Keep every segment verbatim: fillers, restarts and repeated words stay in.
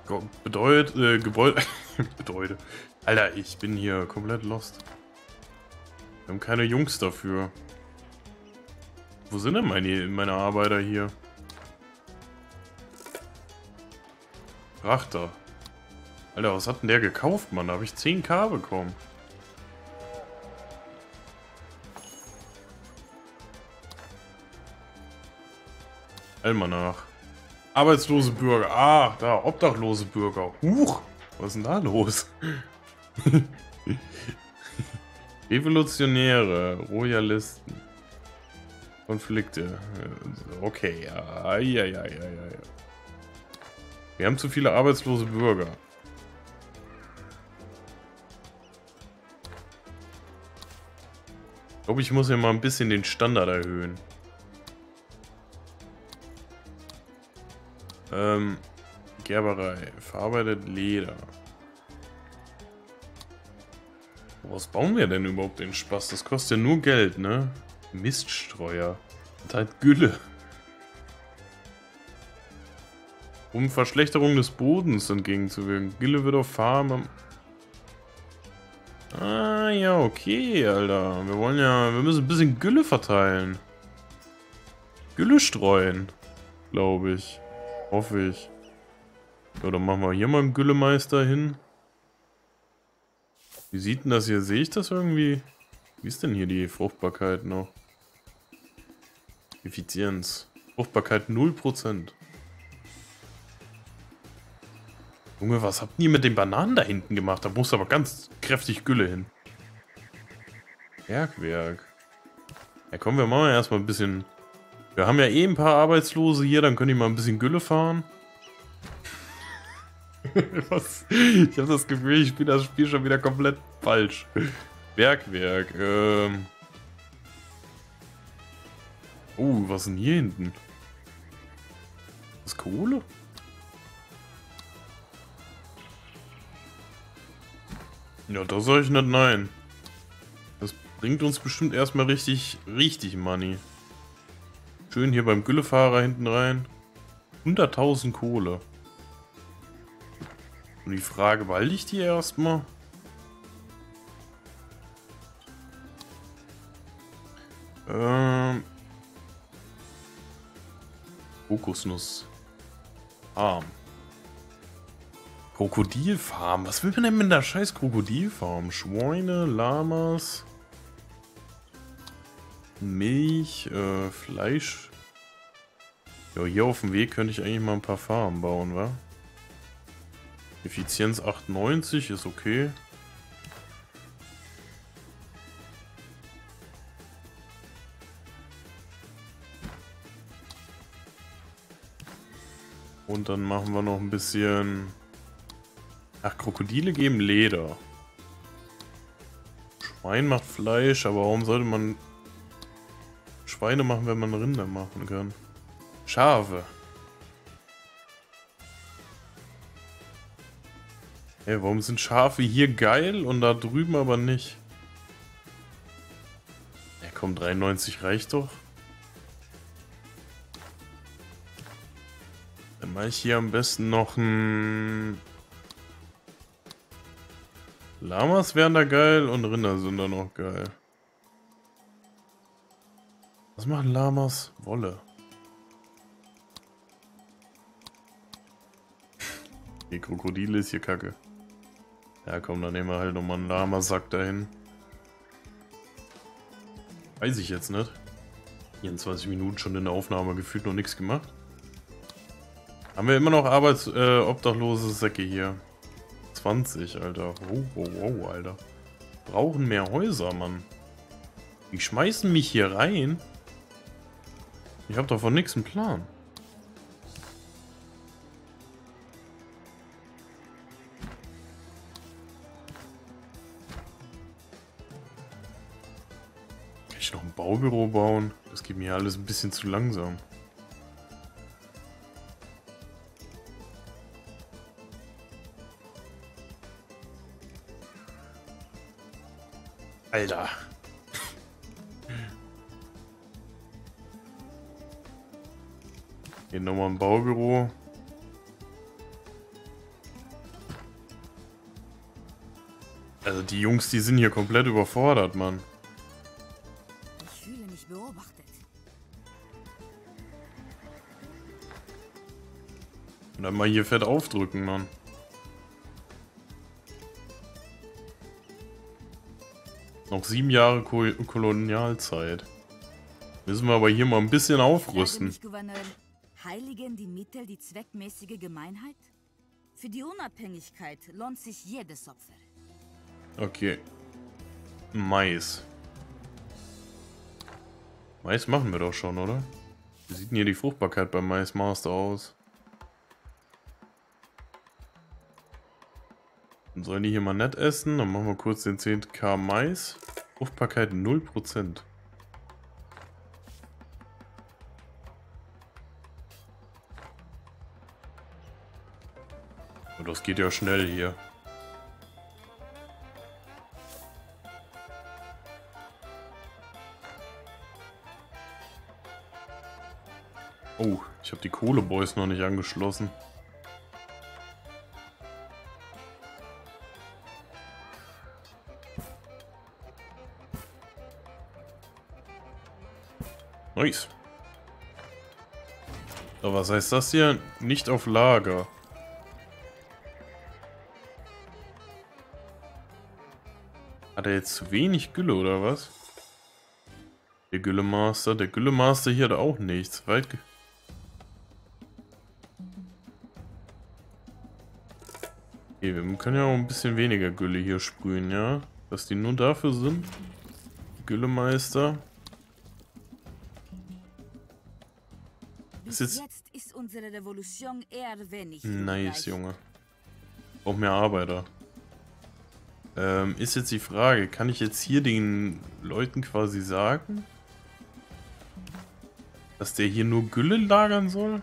Bedeutet, äh, Gebäude. Bedeutet. Alter, ich bin hier komplett lost. Wir haben keine Jungs dafür. Wo sind denn meine, meine Arbeiter hier? Frachter. Alter, was hat denn der gekauft, Mann? Da habe ich zehn K bekommen. Almanach. Arbeitslose Bürger. Ah, da, obdachlose Bürger. Huch, was ist denn da los? Revolutionäre, Royalisten. Konflikte. Okay, ja, ja, ja, ja, ja. Wir haben zu viele arbeitslose Bürger. Ich glaube, ich muss ja mal ein bisschen den Standard erhöhen. Ähm, Gerberei. Verarbeitet Leder. Was bauen wir denn überhaupt den Spaß? Das kostet ja nur Geld, ne? Miststreuer. Und halt Gülle. Um Verschlechterung des Bodens entgegenzuwirken. Gülle wird auf Farmen. Ah, ja, okay, Alter. Wir wollen ja. Wir müssen ein bisschen Gülle verteilen. Gülle streuen. Glaube ich. Hoffe ich. So, dann machen wir hier mal einen Güllemeister hin. Wie sieht denn das hier? Sehe ich das irgendwie? Wie ist denn hier die Fruchtbarkeit noch? Effizienz. Fruchtbarkeit null Prozent. Junge, was habt ihr mit den Bananen da hinten gemacht? Da muss aber ganz kräftig Gülle hin. Bergwerk. Ja komm, wir machen ja erstmal ein bisschen... Wir haben ja eh ein paar Arbeitslose hier, dann können die mal ein bisschen Gülle fahren. Was? Ich habe das Gefühl, ich spiele das Spiel schon wieder komplett falsch. Bergwerk, ähm... Oh, was ist denn hier hinten? Das ist Kohle? Ja, da sag ich nicht nein. Das bringt uns bestimmt erstmal richtig, richtig Money. Schön hier beim Güllefahrer hinten rein. hunderttausend Kohle. Und die Frage, behalte ich die erstmal? Ähm... Kokosnuss. Farm. Krokodilfarm. Was will man denn mit der scheiß Krokodilfarm? Schweine, Lamas, Milch, äh, Fleisch. Ja, hier auf dem Weg könnte ich eigentlich mal ein paar Farmen bauen, wa? Effizienz achtundneunzig ist okay. Und dann machen wir noch ein bisschen... Ach, Krokodile geben Leder. Schwein macht Fleisch, aber warum sollte man Schweine machen, wenn man Rinder machen kann? Schafe. Hey, warum sind Schafe hier geil und da drüben aber nicht? Ja komm, dreiundneunzig reicht doch. Dann mache ich hier am besten noch ein... Lamas wären da geil und Rinder sind da noch geil. Was machen Lamas? Wolle. Die Krokodile ist hier kacke. Ja komm, dann nehmen wir halt nochmal einen Lamasack dahin. Weiß ich jetzt nicht. vierundzwanzig Minuten schon in der Aufnahme gefühlt noch nichts gemacht. Haben wir immer noch Arbeits-, äh, obdachlose Säcke hier. zwanzig, Alter. Wow, wow, wow, Alter. Brauchen mehr Häuser, Mann. Die schmeißen mich hier rein. Ich hab doch von nix einen Plan. Kann ich noch ein Baubüro bauen? Das geht mir alles ein bisschen zu langsam. Alter. Hier nochmal ein Baubüro. Also die Jungs, die sind hier komplett überfordert, Mann. Ich fühle mich beobachtet. Und dann mal hier fett aufdrücken, Mann. Noch sieben Jahre Ko Kolonialzeit. Müssen wir aber hier mal ein bisschen aufrüsten. Mich, Gouverneur, heiligen die Mittel die zweckmäßige Gemeinheit? Für die Unabhängigkeit lohnt sich jedes Opfer. Okay. Mais. Mais machen wir doch schon, oder? Wie sieht denn hier die Fruchtbarkeit beim Maismaster aus? Dann sollen die hier mal nett essen. Dann machen wir kurz den zehn K Mais. Fruchtbarkeit null Prozent. Das geht ja schnell hier. Oh, ich habe die Kohleboys noch nicht angeschlossen. Nice. So, was heißt das hier? Nicht auf Lager. Hat er jetzt zu wenig Gülle oder was? Der Güllemaster, der Güllemaster hier hat auch nichts. Weit ge okay, wir können ja auch ein bisschen weniger Gülle hier sprühen, ja? Dass die nur dafür sind. Güllemeister. Bis Ist jetzt, jetzt ist unsere Revolution eher wenig. nice, Junge. Braucht mehr Arbeiter. Ähm, ist jetzt die Frage, kann ich jetzt hier den Leuten quasi sagen, dass der hier nur Gülle lagern soll?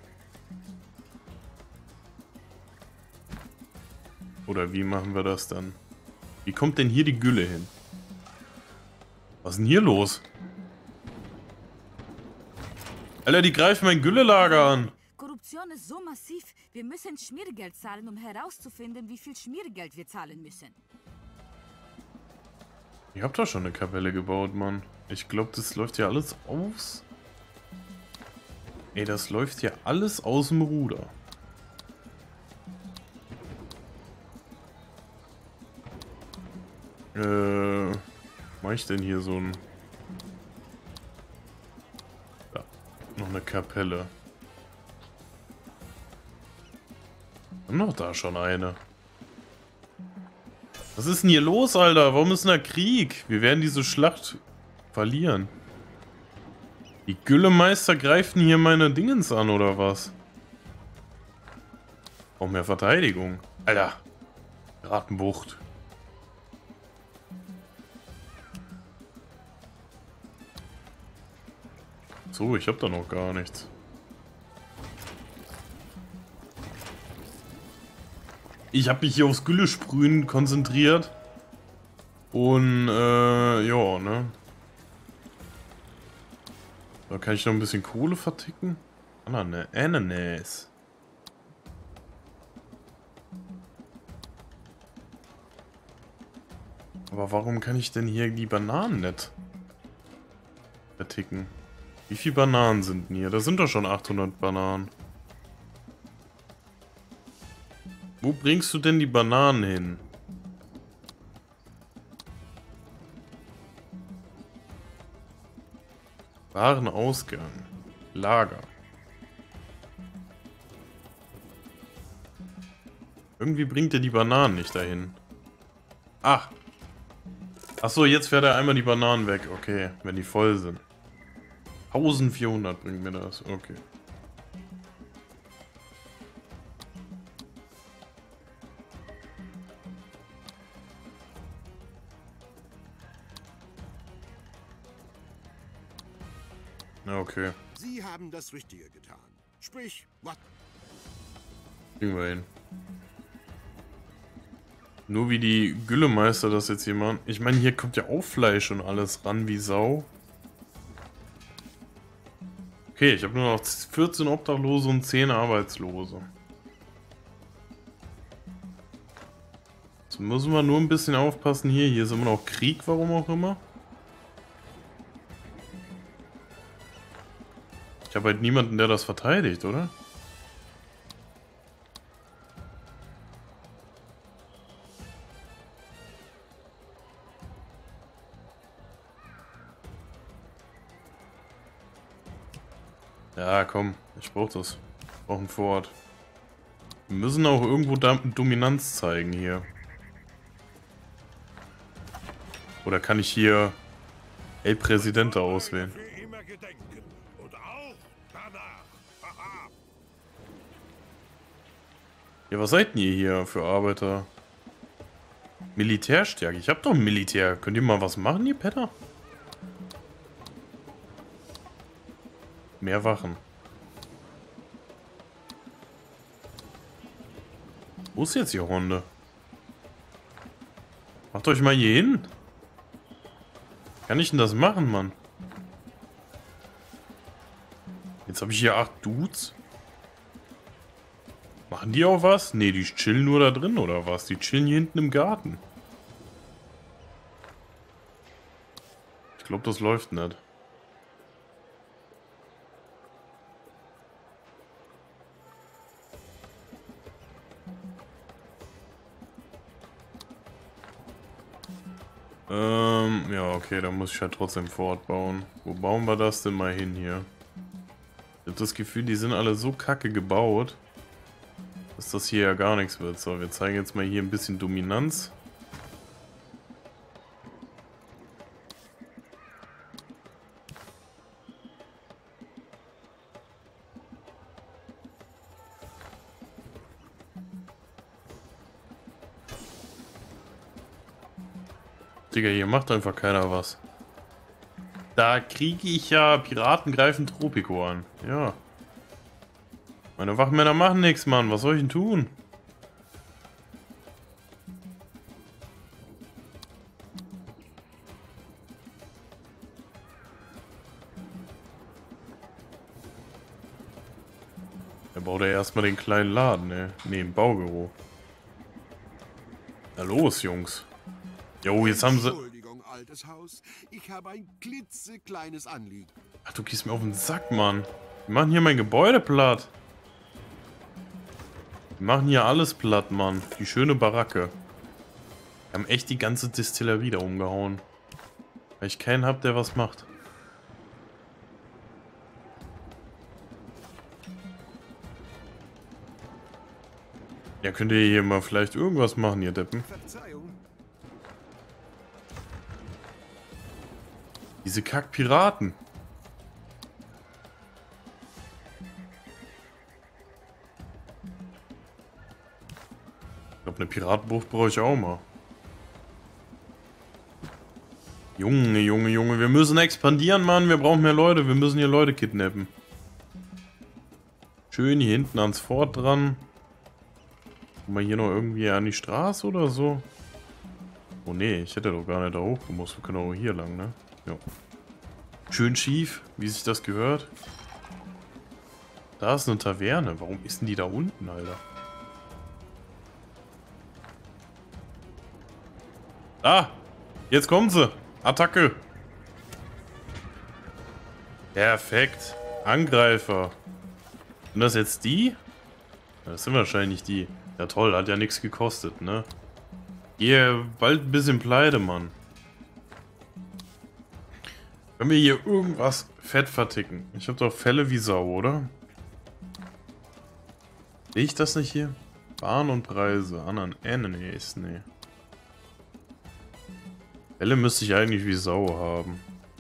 Oder wie machen wir das dann? Wie kommt denn hier die Gülle hin? Was ist denn hier los? Alter, die greifen mein Güllelager an. Korruption ist so massiv, wir müssen Schmiergeld zahlen, um herauszufinden, wie viel Schmiergeld wir zahlen müssen. Ich hab doch schon eine Kapelle gebaut, Mann. Ich glaube, das läuft ja alles aus. Ey, das läuft ja alles aus dem Ruder. Äh, mach ich denn hier so ein... Ja, noch eine Kapelle. Und noch da schon eine. Was ist denn hier los, Alter? Warum ist denn da Krieg? Wir werden diese Schlacht verlieren. Die Güllemeister greifen hier meine Dingens an, oder was? Auch mehr Verteidigung. Alter. Ratenbucht. So, ich hab da noch gar nichts. Ich habe mich hier aufs Güllesprühen konzentriert. Und, äh, ja, ne? Da kann ich noch ein bisschen Kohle verticken. Ananas. Ananas. Aber warum kann ich denn hier die Bananen nicht verticken? Wie viele Bananen sind denn hier? Da sind doch schon achthundert Bananen. Wo bringst du denn die Bananen hin? Warenausgang. Lager. Irgendwie bringt er die Bananen nicht dahin. Ach. Achso, jetzt fährt er einmal die Bananen weg. Okay, wenn die voll sind. eintausendvierhundert bringt mir das. Okay. Okay. Sie haben das Richtige getan. Sprich, was? Kriegen wir hin. Nur wie die Güllemeister das jetzt hier machen. Ich meine, hier kommt ja auch Fleisch und alles ran wie Sau. Okay, ich habe nur noch vierzehn Obdachlose und zehn Arbeitslose. Jetzt müssen wir nur ein bisschen aufpassen hier. Hier ist immer noch Krieg, warum auch immer. Ich habe halt niemanden, der das verteidigt, oder? Ja, komm, ich brauch das. Ich brauch ein Fort. Wir müssen auch irgendwo Dominanz zeigen hier. Oder kann ich hier El Presidente auswählen? Ja, was seid ihr hier für Arbeiter? Militärstärke. Ich hab doch ein Militär. Könnt ihr mal was machen, ihr Petter? Mehr Wachen. Wo ist jetzt die Runde? Macht euch mal hier hin. Kann ich denn das machen, Mann? Jetzt habe ich hier acht Dudes. Machen die auch was? Ne, die chillen nur da drin, oder was? Die chillen hier hinten im Garten. Ich glaube, das läuft nicht. Ähm, ja, okay, da muss ich halt trotzdem fortbauen. Wo bauen wir das denn mal hin hier? Ich habe das Gefühl, die sind alle so kacke gebaut, dass das hier ja gar nichts wird. So, wir zeigen jetzt mal hier ein bisschen Dominanz. Digga, hier macht einfach keiner was. Da kriege ich ja Piraten greifen Tropico an. Ja. Meine Wachmänner machen nichts, Mann. Was soll ich denn tun? Er baut ja erstmal den kleinen Laden, ne? Ne, im Baubüro. Na los, Jungs. Jo, jetzt haben sie... Entschuldigung, altes Haus. Ich habe ein klitzekleines Anliegen. Ach, du gehst mir auf den Sack, Mann. Wir machen hier mein Gebäude platt. Wir machen hier alles platt, Mann. Die schöne Baracke. Wir haben echt die ganze Distillerie da umgehauen. Weil ich keinen hab, der was macht. Ja, könnt ihr hier mal vielleicht irgendwas machen, ihr Deppen? Verzeihung. Diese Kack-Piraten. Ich glaube, eine Piratenbucht brauche ich auch mal. Junge, Junge, Junge, wir müssen expandieren, Mann. Wir brauchen mehr Leute. Wir müssen hier Leute kidnappen. Schön hier hinten ans Fort dran. Kommen wir hier noch irgendwie an die Straße oder so? Oh ne, ich hätte doch gar nicht da hochgemusst. Wir können auch hier lang, ne? Ja. Schön schief, wie sich das gehört. Da ist eine Taverne. Warum ist denn die da unten, Alter? Ah! Jetzt kommen sie! Attacke! Perfekt! Angreifer! Sind das jetzt die? Das sind wahrscheinlich die. Ja toll, hat ja nichts gekostet, ne? Ihr bald ein bisschen pleite, Mann. Können wir hier irgendwas fett verticken? Ich habe doch Fälle wie Sau, oder? Sehe ich das nicht hier? Waren und Preise. Anderen Enemies, nee. Fälle müsste ich eigentlich wie Sau haben.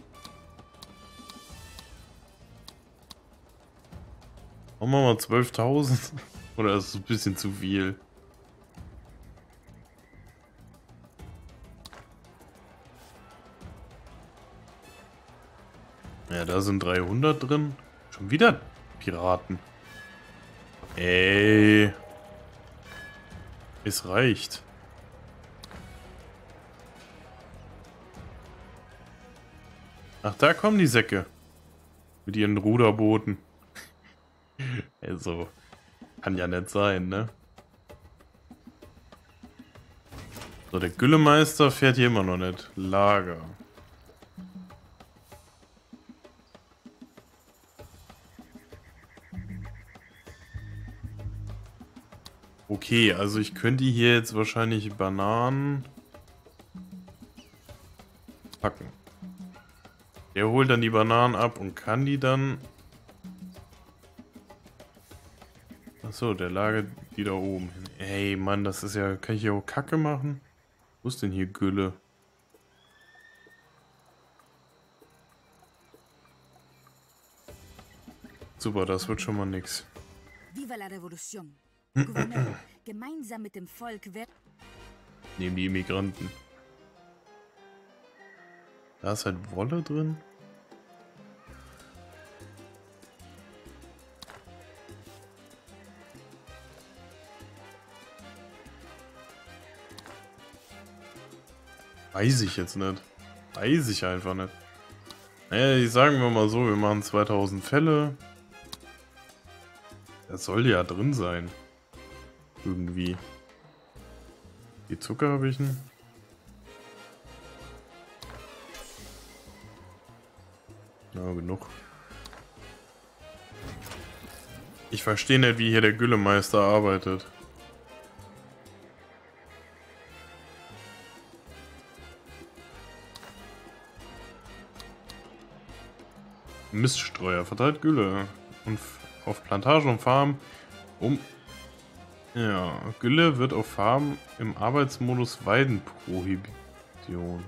Machen wir mal zwölftausend. Oder ist es ein bisschen zu viel? Ja, da sind dreihundert drin. Schon wieder Piraten. Ey. Es reicht. Ach, da kommen die Säcke. Mit ihren Ruderbooten. Also, kann ja nicht sein, ne? So, der Güllemeister fährt hier immer noch nicht. Lager. Okay, also ich könnte hier jetzt wahrscheinlich Bananen packen. Der holt dann die Bananen ab und kann die dann... Achso, der lagert die da oben hin. Ey, Mann, das ist ja... Kann ich hier auch Kacke machen? Wo ist denn hier Gülle? Super, das wird schon mal nix. Viva la Revolution. Gouverneur, gemeinsam mit dem Volk wird... Nehmen die Immigranten. Da ist halt Wolle drin. Weiß ich jetzt nicht. Weiß ich einfach nicht. Naja, sagen wir mal so, wir machen zweitausend Fälle. Das soll ja drin sein. Irgendwie. Die Zucker habe ich nicht. Na, genug. Ich verstehe nicht, wie hier der Güllemeister arbeitet. Miststreuer verteilt Gülle. Und auf Plantagen und Farmen um... Ja, Gülle wird auf Farmen im Arbeitsmodus Weidenprohibition.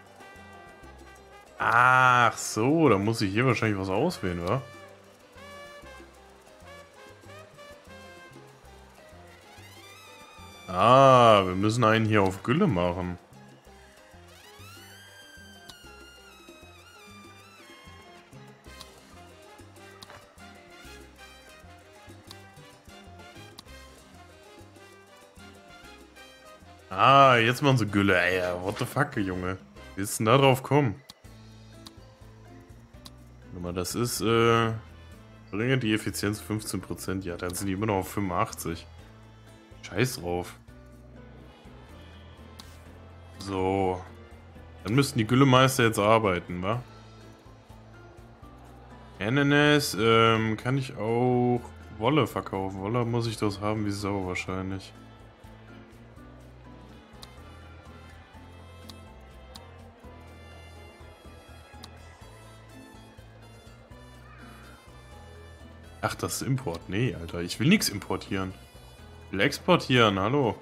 Ach so, da muss ich hier wahrscheinlich was auswählen, wa? Ah, wir müssen einen hier auf Gülle machen. Ah, jetzt machen sie Gülle. Ey, what the fuck, Junge. Wie ist denn da drauf kommen? Warte mal, das ist, äh... Bringe die Effizienz fünfzehn Prozent. Ja, dann sind die immer noch auf fünfundachtzig. Scheiß drauf. So. Dann müssten die Güllemeister jetzt arbeiten, wa? Ananas, ähm, kann ich auch Wolle verkaufen. Wolle muss ich das haben wie Sau wahrscheinlich. Ach, das ist Import. Nee, Alter. Ich will nichts importieren. Ich will exportieren. Hallo.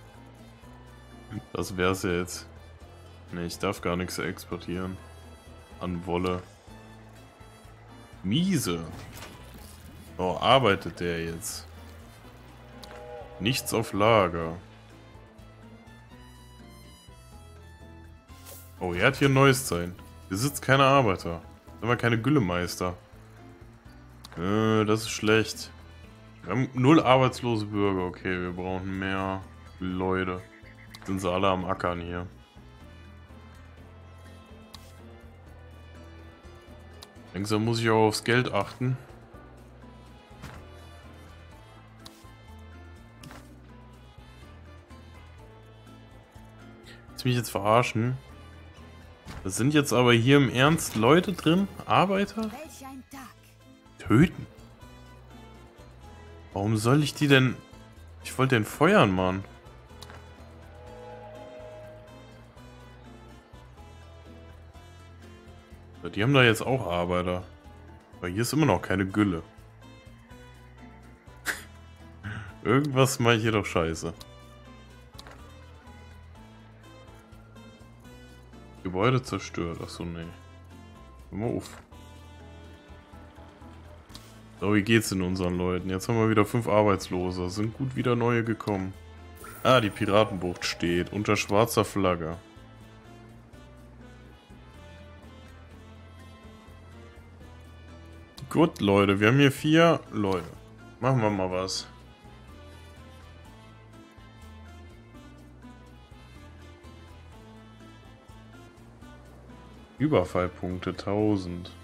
Das wär's ja jetzt. Nee, ich darf gar nichts exportieren. An Wolle. Miese. Oh, arbeitet der jetzt? Nichts auf Lager. Oh, er hat hier ein neues sein. Hier sitzt keine Arbeiter. Sind wir keine Güllemeister. Äh, das ist schlecht. Wir haben null arbeitslose Bürger. Okay, wir brauchen mehr Leute. Sind sie alle am Ackern hier. Langsam muss ich auch aufs Geld achten. Willst du mich jetzt verarschen? Das sind jetzt aber hier im Ernst Leute drin? Arbeiter? Welch ein Tag. Töten? Warum soll ich die denn... Ich wollte den feuern, Mann. Die haben da jetzt auch Arbeiter. Aber hier ist immer noch keine Gülle. Irgendwas mache ich hier doch scheiße. Gebäude zerstört. Achso, nee. Hör mal auf. So, wie geht's denn unseren Leuten? Jetzt haben wir wieder fünf Arbeitslose. Sind gut wieder neue gekommen. Ah, die Piratenbucht steht. Unter schwarzer Flagge. Gut, Leute. Wir haben hier vier Leute. Machen wir mal was. Überfallpunkte tausend.